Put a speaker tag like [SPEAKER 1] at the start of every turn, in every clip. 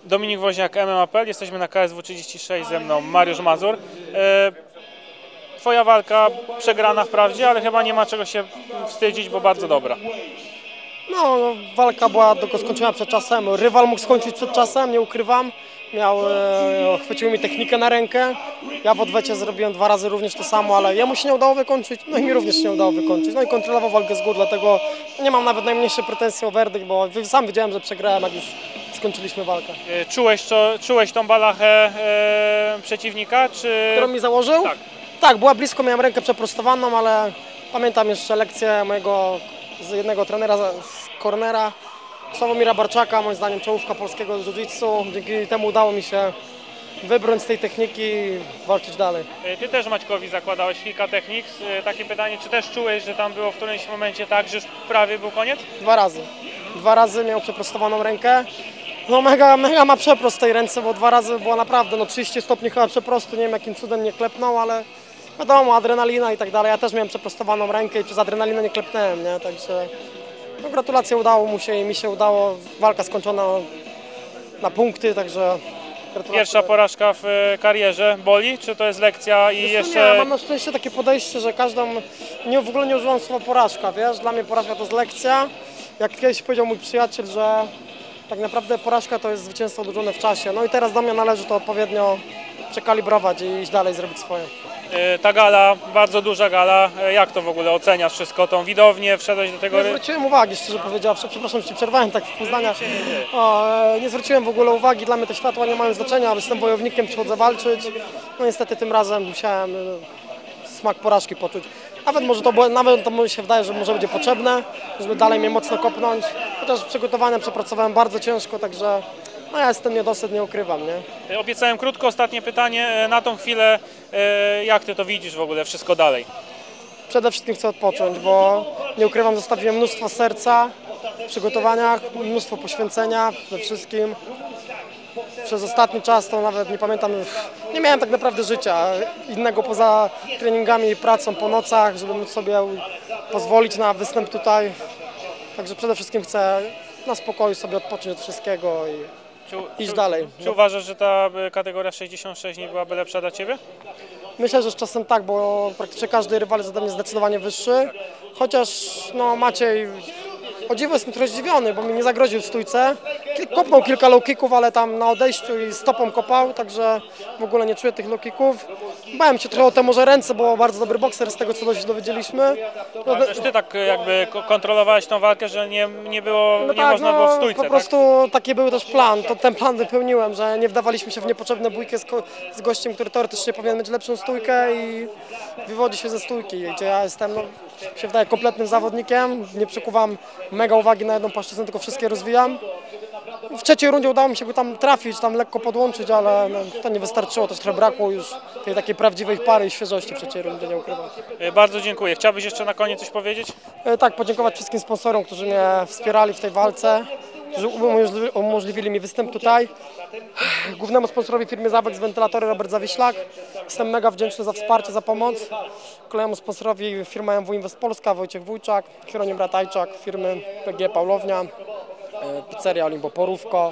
[SPEAKER 1] Dominik Woźniak, MMA.pl. Jesteśmy na KSW 36, ze mną Mariusz Mazur. Twoja walka przegrana wprawdzie, ale chyba nie ma czego się wstydzić, bo bardzo dobra.
[SPEAKER 2] No, walka była tylko skończona przed czasem. Rywal mógł skończyć przed czasem, nie ukrywam. Chwycił mi technikę na rękę. Ja w odwecie zrobiłem 2 razy również to samo, ale jemu się nie udało wykończyć, no i mi również się nie udało wykończyć. No i kontrolował walkę z góry, dlatego nie mam nawet najmniejszej pretensji o werdykt, bo sam wiedziałem, że przegrałem, jak już skończyliśmy walkę.
[SPEAKER 1] Czułeś tą balachę przeciwnika, czy...
[SPEAKER 2] Którą mi założył?
[SPEAKER 1] Tak.
[SPEAKER 2] Tak, była blisko, miałem rękę przeprostowaną, ale pamiętam jeszcze lekcję mojego jednego trenera z cornera, Sławomira Barczaka, moim zdaniem czołówka polskiego jiu-jitsu. Dzięki temu udało mi się wybrnąć z tej techniki i walczyć dalej.
[SPEAKER 1] Ty też Maćkowi zakładałeś kilka technik. Takie pytanie, czy też czułeś, że tam było w którymś momencie tak, że już prawie był koniec?
[SPEAKER 2] 2 razy. 2 razy miał przeprostowaną rękę. No mega ma przeprost w tej ręce, bo 2 razy było naprawdę 30 stopni chyba przeprostu. Nie wiem, jakim cudem nie klepnął, ale wiadomo, adrenalina i tak dalej. Ja też miałem przeprostowaną rękę i przez adrenalinę nie klepnąłem, nie? Także no, gratulacje, udało mu się i mi się udało. Walka skończona na punkty, także gratulacje.
[SPEAKER 1] Pierwsza porażka w karierze. Boli? Czy to jest lekcja i jeszcze...
[SPEAKER 2] Nie, mam na szczęście takie podejście, że w ogóle nie używam słowa porażka, wiesz? Dla mnie porażka to jest lekcja. Jak kiedyś powiedział mój przyjaciel, że tak naprawdę porażka to jest zwycięstwo odłożone w czasie. No i teraz do mnie należy to odpowiednio przekalibrować i iść dalej, zrobić swoje.
[SPEAKER 1] Ta gala, bardzo duża gala, jak to w ogóle oceniasz wszystko, tą widownię, wszedłeś do tego...
[SPEAKER 2] Nie zwróciłem uwagi, szczerze powiedziawszy, przepraszam, że Ci przerwałem tak w Poznania. Nie zwróciłem w ogóle uwagi, dla mnie te światła nie mają znaczenia, jestem wojownikiem, przychodzę walczyć. No niestety tym razem musiałem smak porażki poczuć. Nawet to mi się wydaje, że może będzie potrzebne, żeby dalej mnie mocno kopnąć. Chociaż przygotowania przepracowałem bardzo ciężko, także no ja jestem niedosyt, nie ukrywam, nie?
[SPEAKER 1] Obiecałem krótko, ostatnie pytanie. Na tą chwilę, jak Ty to widzisz w ogóle, wszystko dalej?
[SPEAKER 2] Przede wszystkim chcę odpocząć, bo nie ukrywam, zostawiłem mnóstwo serca w przygotowaniach, mnóstwo poświęcenia przede wszystkim. Przez ostatni czas to nawet nie pamiętam, nie miałem tak naprawdę życia innego poza treningami i pracą po nocach, żeby móc sobie pozwolić na występ tutaj. Także przede wszystkim chcę na spokoju sobie odpocząć od wszystkiego i iść dalej.
[SPEAKER 1] Czy uważasz, że ta kategoria 66 nie byłaby lepsza dla Ciebie?
[SPEAKER 2] Myślę, że z czasem tak, bo praktycznie każdy rywal jest ode mnie zdecydowanie wyższy. Chociaż no, Maciej, o dziwo jestem trochę zdziwiony, bo mi nie zagroził w stójce. Kopnął kilka low kicków, ale tam na odejściu i stopą kopał, także w ogóle nie czuję tych low kicków. Bałem się trochę o te może ręce, bo bardzo dobry bokser z tego, co się dowiedzieliśmy.
[SPEAKER 1] No, też Ty tak jakby kontrolowałeś tą walkę, że nie można było w stójce,
[SPEAKER 2] po prostu taki był też plan, ten plan wypełniłem, że nie wdawaliśmy się w niepotrzebne bójki z gościem, który teoretycznie powinien mieć lepszą stójkę i wywodzi się ze stójki, gdzie ja jestem, no, się wydaje, kompletnym zawodnikiem, nie przykuwam mega uwagi na jedną płaszczyznę, tylko wszystkie rozwijam. W trzeciej rundzie udało mi się go tam trafić, tam lekko podłączyć, ale no, to nie wystarczyło, też trochę brakło już tej takiej prawdziwej pary i świeżości w trzeciej rundzie, nie ukrywam.
[SPEAKER 1] Bardzo dziękuję. Chciałbyś jeszcze na koniec coś powiedzieć?
[SPEAKER 2] Tak, podziękować wszystkim sponsorom, którzy mnie wspierali w tej walce, którzy umożliwili mi występ tutaj. Głównemu sponsorowi firmy Zawex Wentylatory Robert Zawiślak. Jestem mega wdzięczny za wsparcie, za pomoc. Kolejnemu sponsorowi firma MW Invest Polska, Wojciech Wójczak, Hieronim Ratajczak, firmy PG Pawlownia, pizzeria Olimpo Porówko.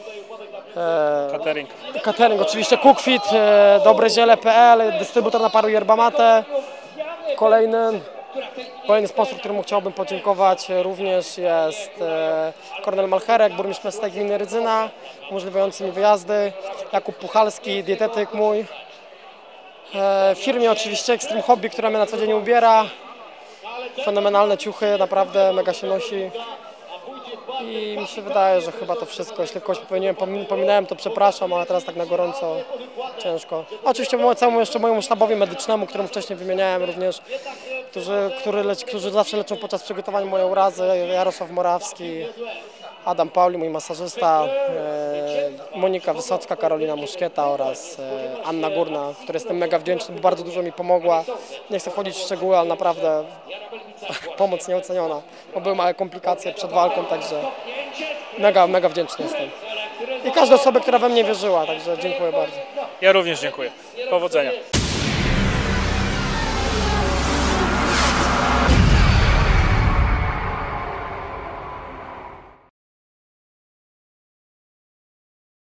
[SPEAKER 2] Catering oczywiście, Cookfit, Dobreziele.pl, dystrybutor naparu Yerba Mate. Kolejny sponsor, któremu chciałbym podziękować również jest Kornel Malcherek, burmistrz miasta gminy Rydzyna, umożliwiający mi wyjazdy. Jakub Puchalski, dietetyk mój. Firmie oczywiście Extreme Hobby, która mnie na co dzień ubiera. Fenomenalne ciuchy, naprawdę mega się nosi. I mi się wydaje, że chyba to wszystko. Jeśli kogoś pominąłem, to przepraszam, ale teraz tak na gorąco ciężko. Oczywiście całemu jeszcze mojemu sztabowi medycznemu, którym wcześniej wymieniałem również, którzy zawsze leczą podczas przygotowania moje urazy. Jarosław Morawski, Adam Pauli, mój masażysta, Monika Wysocka, Karolina Muszkieta oraz Anna Górna, której jestem mega wdzięczny, bo bardzo dużo mi pomogła. Nie chcę wchodzić w szczegóły, ale naprawdę pomoc nieoceniona, bo były małe komplikacje przed walką, także mega wdzięczny jestem. I każda osoba, która we mnie wierzyła, także dziękuję bardzo.
[SPEAKER 1] Ja również dziękuję. Powodzenia.